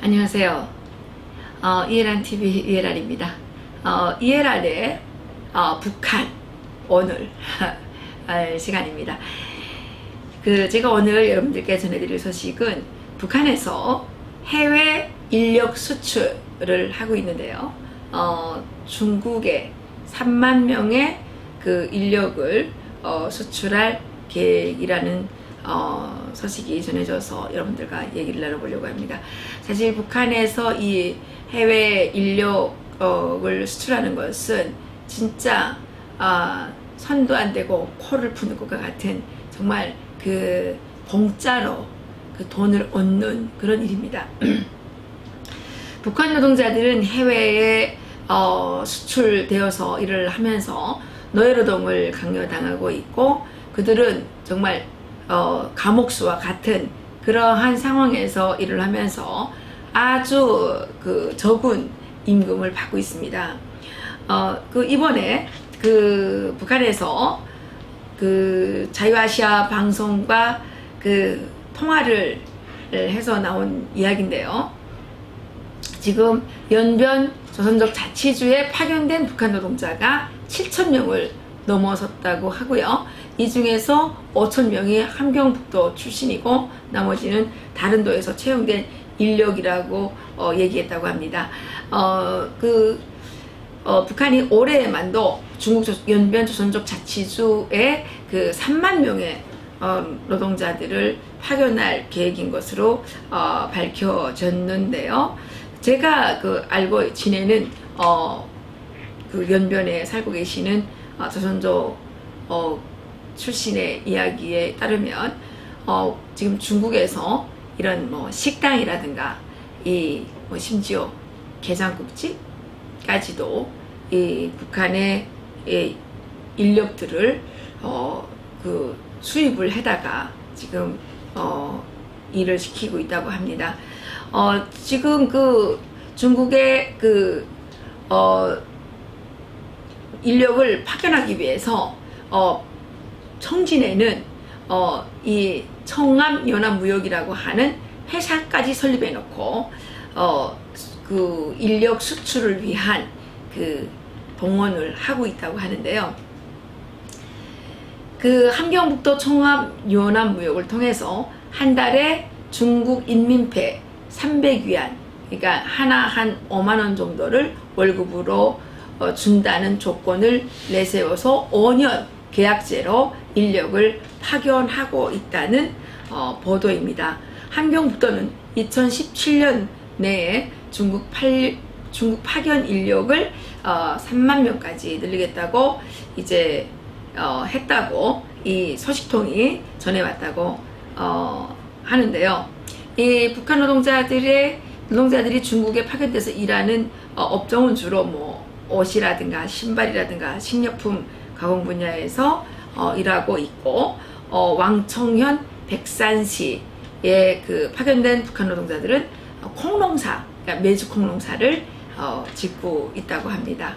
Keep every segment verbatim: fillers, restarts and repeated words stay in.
안녕하세요. 어, 이해란티비 이해란입니다. 어, 이해란의 어, 북한 오늘 할 시간입니다. 그 제가 오늘 여러분들께 전해드릴 소식은 북한에서 해외 인력 수출을 하고 있는데요. 어, 중국에 삼만 명의 그 인력을 어, 수출할 계획이라는 어, 소식이 전해져서 여러분들과 얘기를 나눠보려고 합니다. 사실 북한에서 이 해외 인력을 수출하는 것은 진짜 어, 손도 안 대고 코를 푸는 것과 같은 정말 그 공짜로 그 돈을 얻는 그런 일입니다. 북한 노동자들은 해외에 어, 수출되어서 일을 하면서 노예노동을 강요당하고 있고, 그들은 정말 어, 감옥수와 같은 그러한 상황에서 일을 하면서 아주 그 적은 임금을 받고 있습니다. 어, 그 이번에 그 북한에서 그 자유아시아 방송과 그 통화를 해서 나온 이야기인데요. 지금 연변 조선족 자치주에 파견된 북한 노동자가 칠천 명을 넘어섰다고 하고요. 이 중에서 오천 명이 함경북도 출신이고 나머지는 다른 도에서 채용된 인력이라고 어, 얘기했다고 합니다. 어, 그 어, 북한이 올해만도 중국 조, 연변 조선족 자치주에 그 삼만 명의 어, 노동자들을 파견할 계획인 것으로 어, 밝혀졌는데요. 제가 그 알고 지내는 어, 그 연변에 살고 계시는 어, 조선족 어, 출신의 이야기에 따르면 어, 지금 중국에서 이런 뭐 식당이라든가 이 뭐 심지어 게장국집까지도 이 북한의 이 인력들을 어, 그 수입을 해다가 지금 어, 일을 시키고 있다고 합니다. 어, 지금 그 중국의 그 어, 인력을 파견하기 위해서 어, 청진에는 어, 이 청암연합무역이라고 하는 회사까지 설립해 놓고 어, 그 인력 수출을 위한 그 동원을 하고 있다고 하는데요. 그 함경북도 청암연합무역을 통해서 한 달에 중국 인민폐 삼백 위안, 그러니까 하나 한 오만 원 정도를 월급으로 어, 준다는 조건을 내세워서 오 년 계약제로 인력을 파견하고 있다는 어, 보도입니다. 함경북도는 이천십칠 년 내에 중국, 팔, 중국 파견 인력을 어, 삼만 명까지 늘리겠다고 이제 어, 했다고 이 소식통이 전해왔다고 어, 하는데요. 이 북한 노동자들의 노동자들이 중국에 파견돼서 일하는 어, 업종은 주로 뭐 옷이라든가 신발이라든가 식료품 가공 분야에서 어, 일하고 있고, 어, 왕청현 백산시에 그 파견된 북한 노동자들은 어, 콩농사, 그러니까 메주 콩농사를 어, 짓고 있다고 합니다.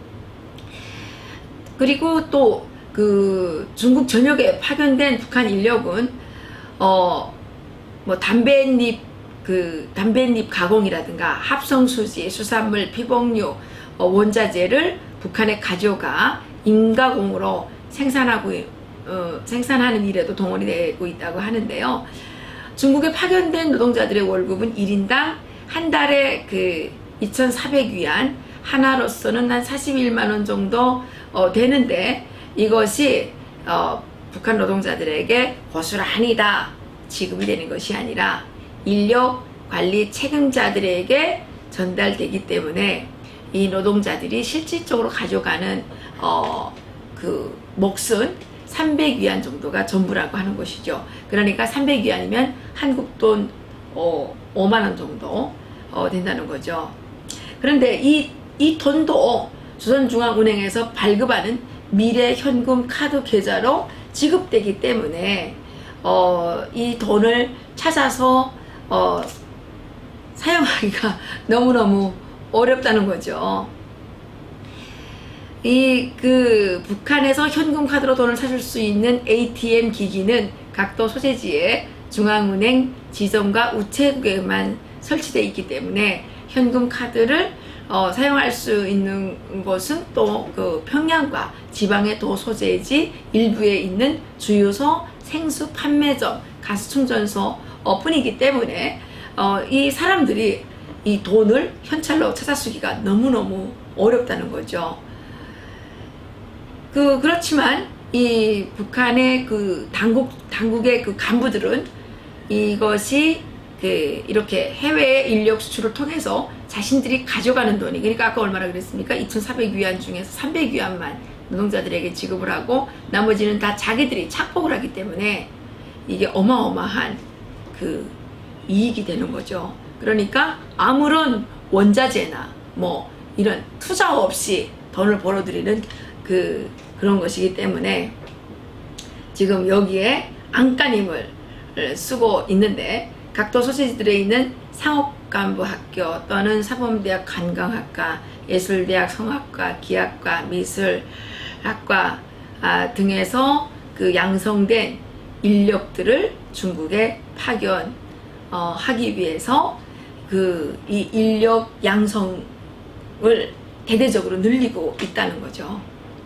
그리고 또 그 중국 전역에 파견된 북한 인력은 어, 뭐 담배잎 그 담배잎 가공이라든가 합성수지, 수산물, 피복류, 어, 원자재를 북한에 가져가 인가공으로 생산하고 어, 생산하는 일에도 동원이 되고 있다고 하는데요. 중국에 파견된 노동자들의 월급은 일 인당 한 달에 그 이천사백 위안, 하나로서는 한 사십일만 원 정도 어, 되는데, 이것이 어, 북한 노동자들에게 고스란히 다 지급이 되는 것이 아니라 인력 관리 책임자들에게 전달되기 때문에 이 노동자들이 실질적으로 가져가는 어, 그 몫은 삼백 위안 정도가 전부라고 하는 것이죠. 그러니까 삼백 위안이면 한국 돈 어, 오만 원 정도 어, 된다는 거죠. 그런데 이, 이 돈도 조선중앙은행에서 발급하는 미래 현금 카드 계좌로 지급되기 때문에 어, 이 돈을 찾아서 어, 사용하기가 너무너무 어렵다는 거죠. 이 그 북한에서 현금 카드로 돈을 사줄 수 있는 에이티엠 기기는 각도 소재지에 중앙은행 지점과 우체국에만 설치되어 있기 때문에 현금 카드를 어, 사용할 수 있는 것은 또 그 평양과 지방의 도 소재지 일부에 있는 주유소, 생수 판매점, 가스 충전소 어, 뿐이기 때문에 어, 이 사람들이 이 돈을 현찰로 찾아쓰기가 너무너무 어렵다는 거죠. 그 그렇지만 이 북한의 그 당국 당국의 그 간부들은 이것이 그 이렇게 해외 인력 수출을 통해서 자신들이 가져가는 돈이, 그러니까 아까 얼마나 그랬습니까? 이천사백 위안 중에서 삼백 위안만 노동자들에게 지급을 하고 나머지는 다 자기들이 착복을 하기 때문에 이게 어마어마한 그 이익이 되는 거죠. 그러니까 아무런 원자재나 뭐 이런 투자 없이 돈을 벌어들이는 그 그런 것이기 때문에 지금 여기에 안간힘을 쓰고 있는데, 각도 소재지들에 있는 상업간부학교 또는 사범대학 관광학과, 예술대학 성악과, 기악과, 미술학과 아, 등에서 그 양성된 인력들을 중국에 파견 어, 하기 위해서 그 이 인력 양성을 대대적으로 늘리고 있다는 거죠.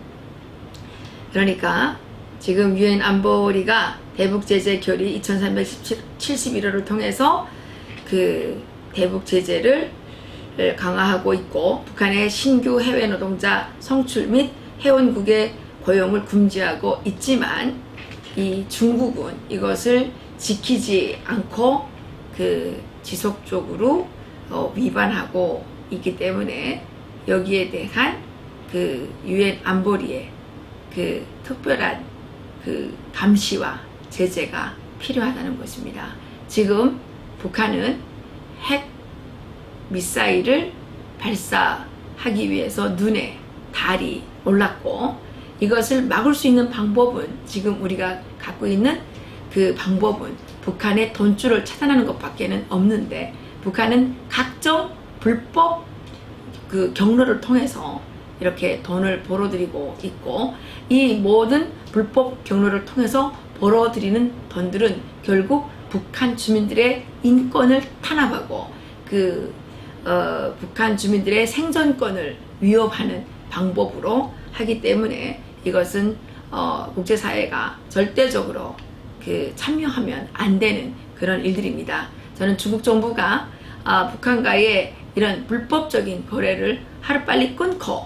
그러니까 지금 유엔 안보리가 대북 제재 결의 이천삼백칠십일 호를 통해서 그 대북 제재를 강화하고 있고, 북한의 신규 해외 노동자 성출 및 회원국의 고용을 금지하고 있지만 이 중국은 이것을 지키지 않고 그 지속적으로 어, 위반하고 있기 때문에 여기에 대한 그 유엔 안보리의 그 특별한 그 감시와 제재가 필요하다는 것입니다. 지금 북한은 핵 미사일을 발사하기 위해서 눈에 달이 올랐고, 이것을 막을 수 있는 방법은, 지금 우리가 갖고 있는 그 방법은 북한의 돈줄을 차단하는 것밖에는 없는데, 북한은 각종 불법 그 경로를 통해서 이렇게 돈을 벌어들이고 있고, 이 모든 불법 경로를 통해서 벌어들이는 돈들은 결국 북한 주민들의 인권을 탄압하고 그 어, 북한 주민들의 생존권을 위협하는 방법으로 하기 때문에 이것은 어, 국제사회가 절대적으로 그 참여하면 안 되는 그런 일들입니다. 저는 중국 정부가 어, 북한과의 이런 불법적인 거래를 하루빨리 끊고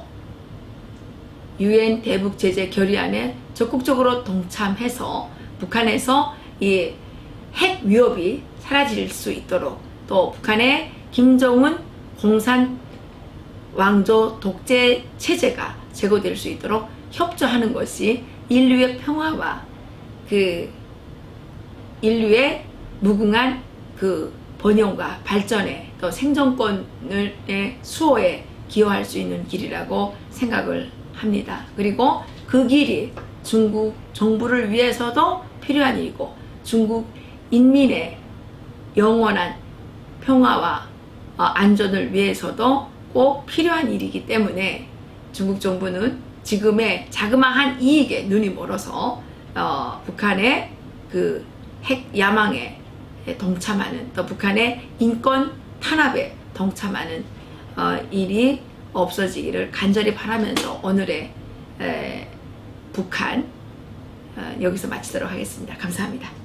유엔 대북 제재 결의안에 적극적으로 동참해서 북한에서 이 핵 위협이 사라질 수 있도록, 또 북한의 김정은 공산 왕조 독재 체제가 제고될 수 있도록 협조하는 것이 인류의 평화와 그 인류의 무궁한 그 번영과 발전에, 또 생존권의 수호에 기여할 수 있는 길이라고 생각을 합니다. 그리고 그 길이 중국 정부를 위해서도 필요한 일이고, 중국 인민의 영원한 평화와 안전을 위해서도 꼭 필요한 일이기 때문에 중국 정부는 지금의 자그마한 이익에 눈이 멀어서 어, 북한의 그 핵 야망에 동참하는, 또 북한의 인권 탄압에 동참하는 어, 일이 없어지기를 간절히 바라면서 오늘의 에, 북한 어, 여기서 마치도록 하겠습니다. 감사합니다.